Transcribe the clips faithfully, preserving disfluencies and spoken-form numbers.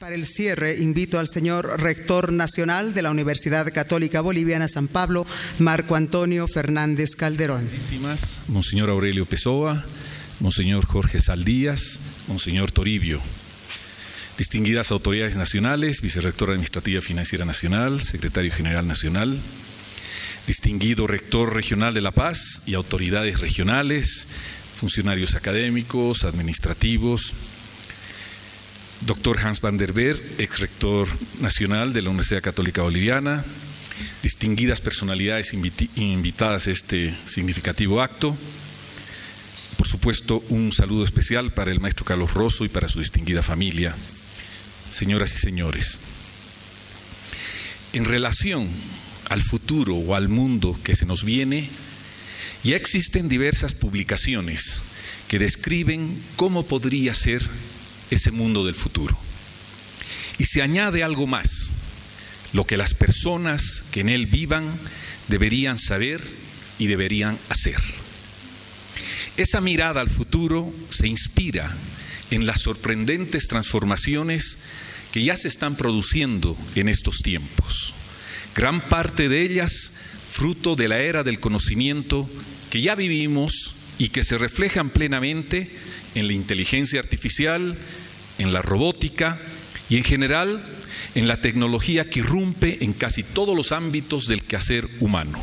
Para el cierre, invito al señor Rector Nacional de la Universidad Católica Boliviana San Pablo, Marco Antonio Fernández Calderón. Monseñor Aurelio Pessoa, Monseñor Jorge Saldías, Monseñor Toribio. Distinguidas autoridades nacionales, Vicerrector Administrativa Financiera Nacional, Secretario General Nacional, distinguido Rector Regional de La Paz y autoridades regionales, funcionarios académicos, administrativos, doctor Hans van der Ver, ex rector nacional de la Universidad Católica Boliviana, distinguidas personalidades invitadas a este significativo acto. Por supuesto, un saludo especial para el maestro Carlos Rosso y para su distinguida familia. Señoras y señores, en relación al futuro o al mundo que se nos viene, ya existen diversas publicaciones que describen cómo podría ser ese mundo del futuro. Y se añade algo más: lo que las personas que en él vivan deberían saber y deberían hacer. Esa mirada al futuro se inspira en las sorprendentes transformaciones que ya se están produciendo en estos tiempos. Gran parte de ellas fruto de la era del conocimiento que ya vivimos y que se reflejan plenamente en la inteligencia artificial, en la robótica y en general en la tecnología que irrumpe en casi todos los ámbitos del quehacer humano.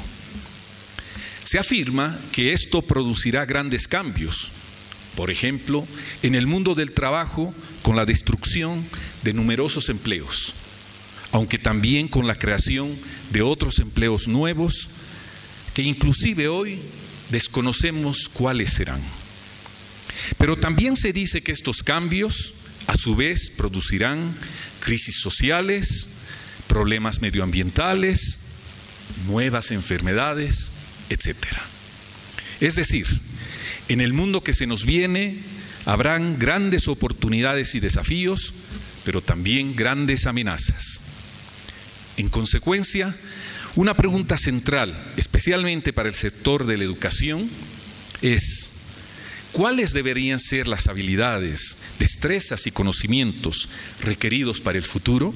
Se afirma que esto producirá grandes cambios, por ejemplo, en el mundo del trabajo con la destrucción de numerosos empleos, aunque también con la creación de otros empleos nuevos que inclusive hoy desconocemos cuáles serán. Pero también se dice que estos cambios a su vez producirán crisis sociales, problemas medioambientales, nuevas enfermedades, etcétera. Es decir, en el mundo que se nos viene habrán grandes oportunidades y desafíos, pero también grandes amenazas. En consecuencia, una pregunta central, especialmente para el sector de la educación, es: ¿cuáles deberían ser las habilidades, destrezas y conocimientos requeridos para el futuro?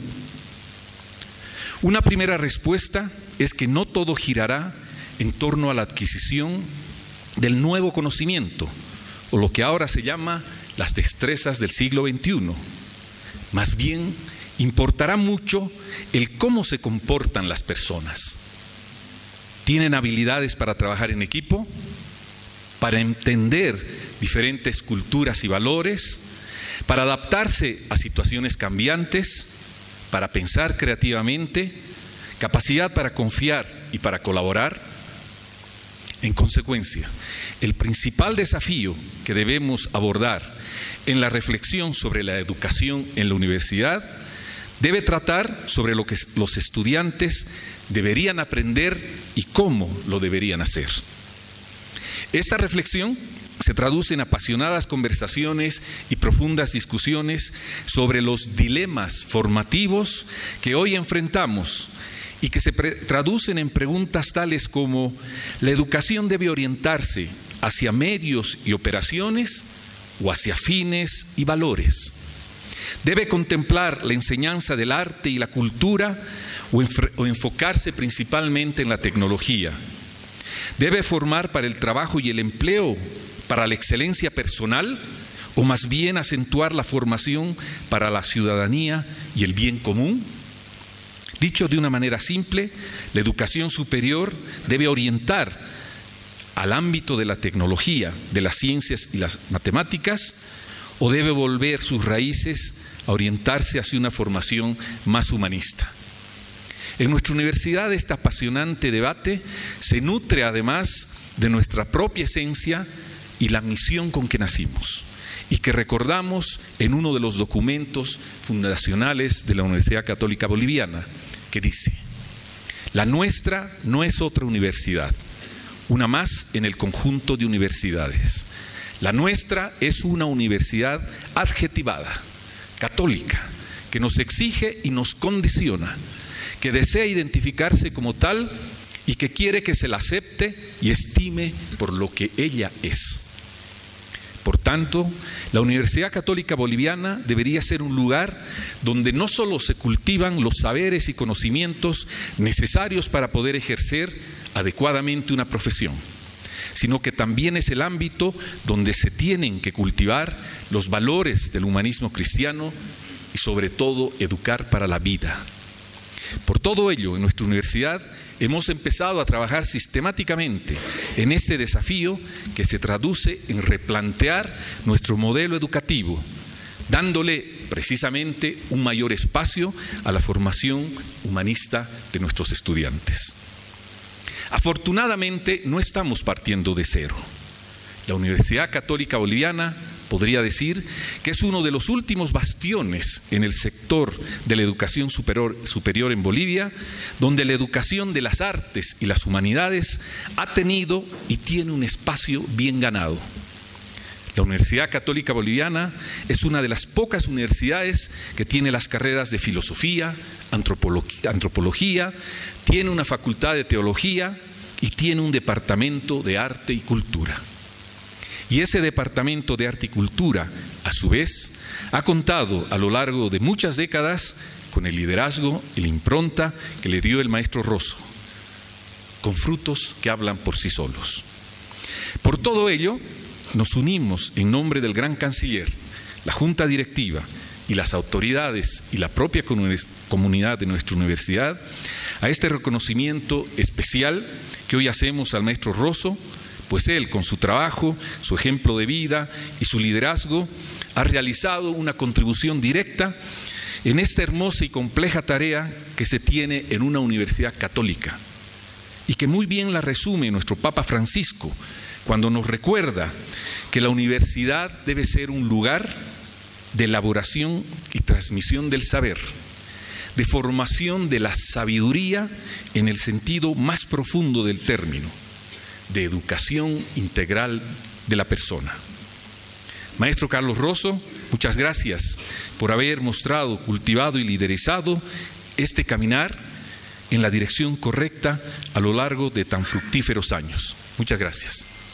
Una primera respuesta es que no todo girará en torno a la adquisición del nuevo conocimiento, o lo que ahora se llama las destrezas del siglo veintiuno. Más bien, importará mucho el cómo se comportan las personas. ¿Tienen habilidades para trabajar en equipo? ¿Para entender diferentes culturas y valores? ¿Para adaptarse a situaciones cambiantes? ¿Para pensar creativamente? ¿Capacidad para confiar y para colaborar? En consecuencia, el principal desafío que debemos abordar en la reflexión sobre la educación en la universidad debe tratar sobre lo que los estudiantes deberían aprender y cómo lo deberían hacer. Esta reflexión se traduce en apasionadas conversaciones y profundas discusiones sobre los dilemas formativos que hoy enfrentamos y que se traducen en preguntas tales como: ¿la educación debe orientarse hacia medios y operaciones o hacia fines y valores? ¿Debe contemplar la enseñanza del arte y la cultura o, o enfocarse principalmente en la tecnología? ¿Debe formar para el trabajo y el empleo, para la excelencia personal, o más bien acentuar la formación para la ciudadanía y el bien común? Dicho de una manera simple, la educación superior debe orientar al ámbito de la tecnología, de las ciencias y las matemáticas, o debe volver sus raíces a orientarse hacia una formación más humanista. En nuestra universidad este apasionante debate se nutre además de nuestra propia esencia y la misión con que nacimos, y que recordamos en uno de los documentos fundacionales de la Universidad Católica Boliviana, que dice: la nuestra no es otra universidad, una más en el conjunto de universidades. La nuestra es una universidad adjetivada, católica, que nos exige y nos condiciona, que desea identificarse como tal y que quiere que se la acepte y estime por lo que ella es. Por tanto, la Universidad Católica Boliviana debería ser un lugar donde no solo se cultivan los saberes y conocimientos necesarios para poder ejercer adecuadamente una profesión, sino que también es el ámbito donde se tienen que cultivar los valores del humanismo cristiano y sobre todo educar para la vida. Por todo ello, en nuestra universidad hemos empezado a trabajar sistemáticamente en este desafío que se traduce en replantear nuestro modelo educativo, dándole precisamente un mayor espacio a la formación humanista de nuestros estudiantes. Afortunadamente, no estamos partiendo de cero. La Universidad Católica Boliviana podría decir que es uno de los últimos bastiones en el sector de la educación superior, superior en Bolivia, donde la educación de las artes y las humanidades ha tenido y tiene un espacio bien ganado. La Universidad Católica Boliviana es una de las pocas universidades que tiene las carreras de filosofía, antropología, antropología, tiene una facultad de teología y tiene un departamento de arte y cultura. Y ese departamento de arte y cultura, a su vez, ha contado a lo largo de muchas décadas con el liderazgo y la impronta que le dio el maestro Rosso, con frutos que hablan por sí solos. Por todo ello, nos unimos en nombre del gran canciller, la junta directiva y las autoridades y la propia comunidad de nuestra universidad a este reconocimiento especial que hoy hacemos al maestro Rosso, pues él, con su trabajo, su ejemplo de vida y su liderazgo, ha realizado una contribución directa en esta hermosa y compleja tarea que se tiene en una universidad católica y que muy bien la resume nuestro Papa Francisco cuando nos recuerda que la universidad debe ser un lugar de elaboración y transmisión del saber, de formación de la sabiduría en el sentido más profundo del término, de educación integral de la persona. Maestro Carlos Rosso, muchas gracias por haber mostrado, cultivado y liderizado este caminar en la dirección correcta a lo largo de tan fructíferos años. Muchas gracias.